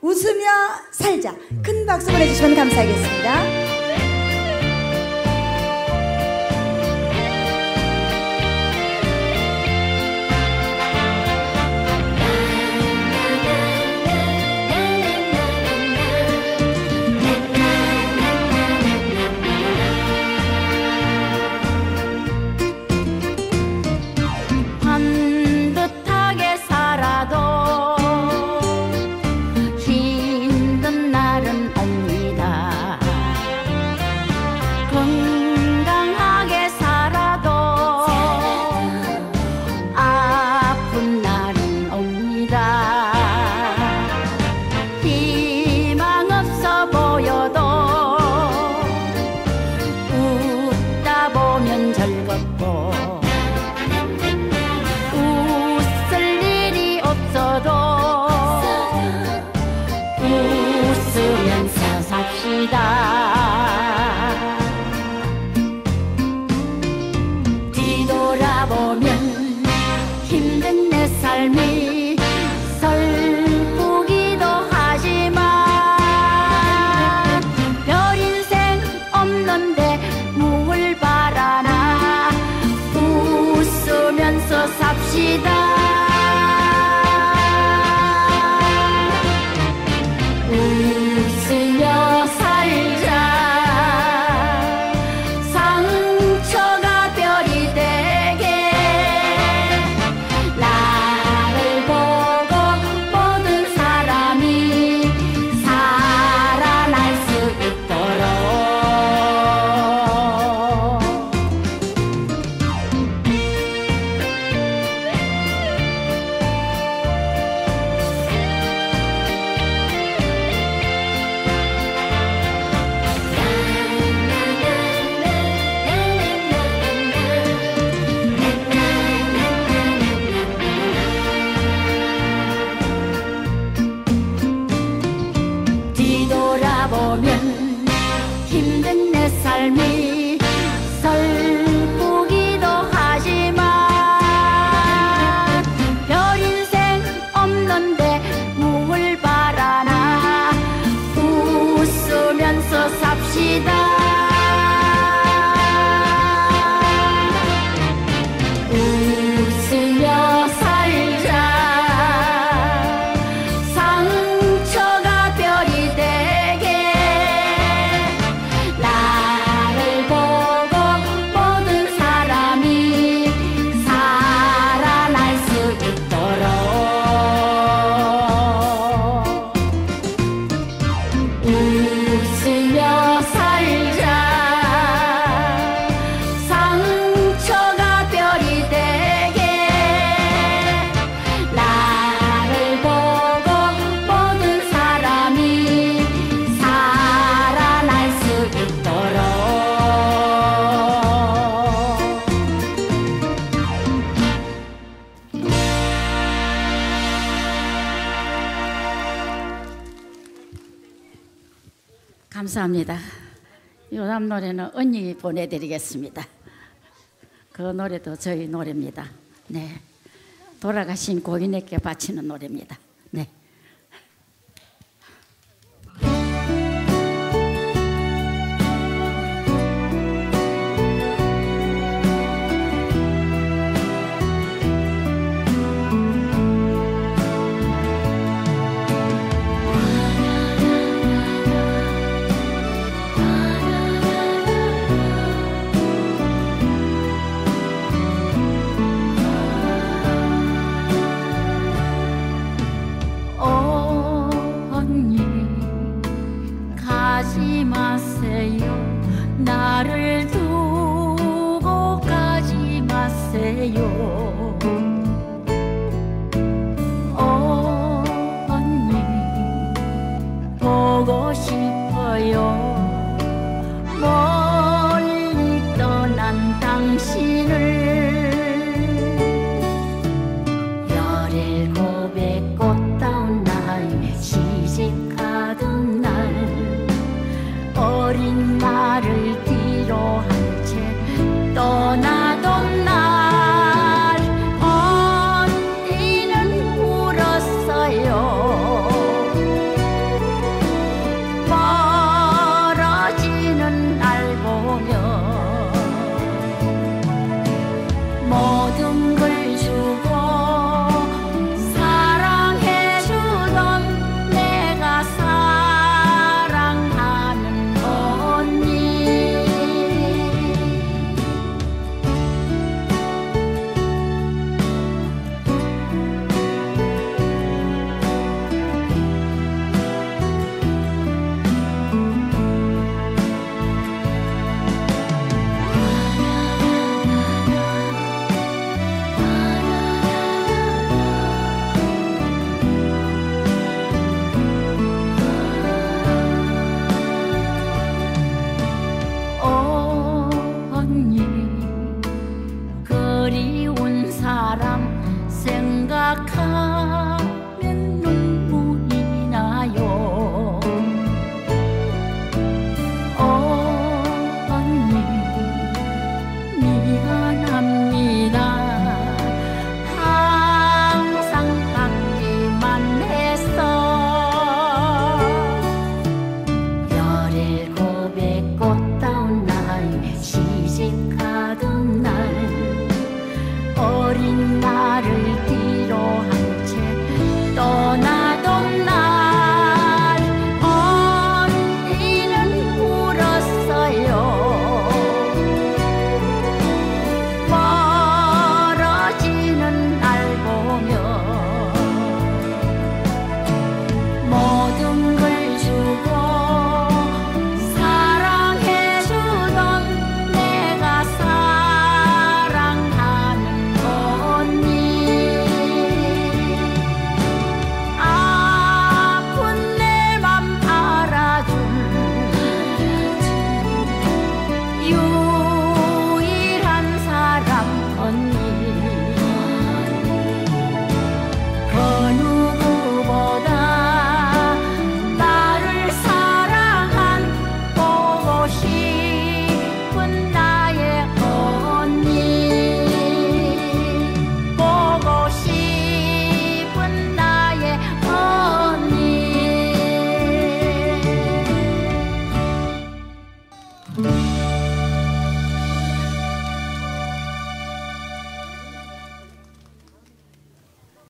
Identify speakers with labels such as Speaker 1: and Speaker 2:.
Speaker 1: 웃으며 살자. 큰 박수 보내주시면 감사하겠습니다.
Speaker 2: 반듯하게 살아도 힘든 날은 옵니다. 건강하게 살아도 아픈 날은 옵니다. 희망 없어 보여도 웃다 보면 즐겁고 웃으면서 삽시다. 뒤돌아보면 힘든 내 삶이 슬프기도 하지만 별 인생 없는데 뭘 바라나. 웃으면서 삽시다. 웃으며 살자. 상처가 별이 되게 나를 보고 모든 사람이 살아날 수 있도록. 뒤돌아보면 힘든 내 삶이 슬프기도 하지만 별 인생 없는데 뭘 바라나. 웃으면서 삽시다. 웃으며 살자. 상처가 별이 되게 나를 보고 모든 사람이 살아날 수 있도록. 웃으며 살자. 상처가 별이 되게 나를 보고 모든 사람이 살아날 수 있도록. 감사합니다. 이 다음 노래는 언니 보내드리겠습니다. 그 노래도 저희 노래입니다. 네, 돌아가신 고인에게 바치는 노래입니다. 네. 가지 마세요. 나를 두고 가지 마세요. 언니 보고 싶어요. 멀리 떠난 당신을